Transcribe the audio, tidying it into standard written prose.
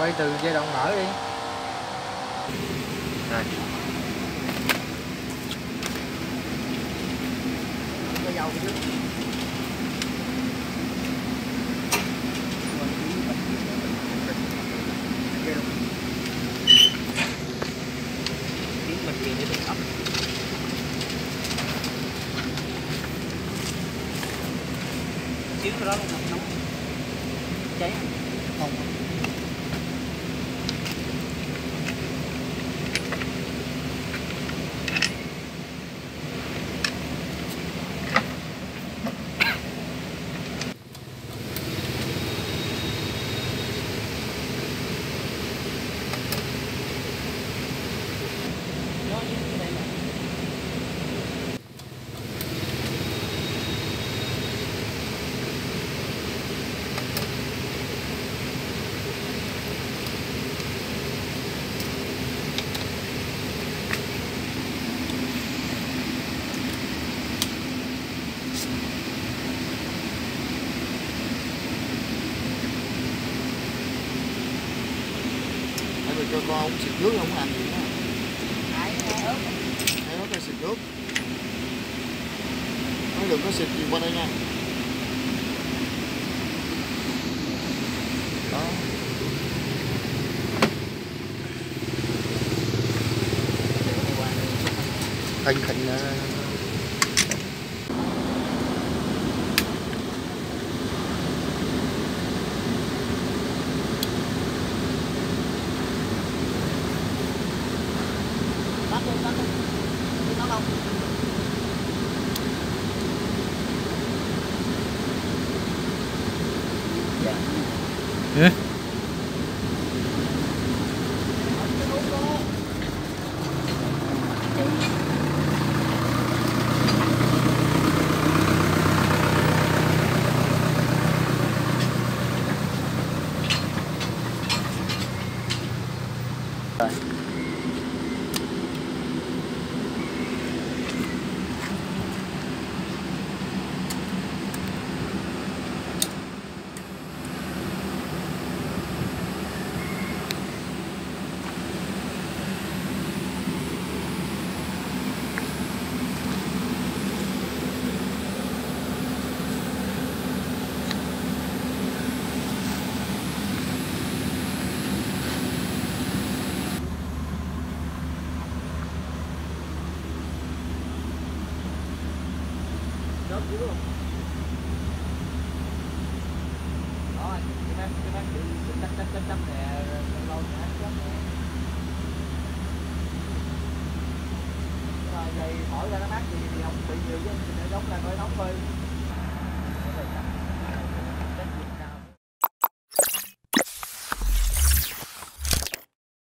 Quay từ giai đoạn mở đi. Rồi. Cái dầu trước. Kiếm bên kia để được ẩm. Xíu nữa đó luôn nóng. Cháy không? Cho con uống xịt nước không làm gì nữa. Hai ớt là xịt nước. Nói đừng có xịt gì qua đây nha. Đó. Thịnh Tắt luôn. Nó không. Dạ. Ừ. Rồi. Rớt dưới luôn. Đó, cái bác chắc nè, lâu nè, chắc nè. Rồi dây thổi ra nó mát thì không bị nhiều chứ, thì nó giống là hơi nóng thôi.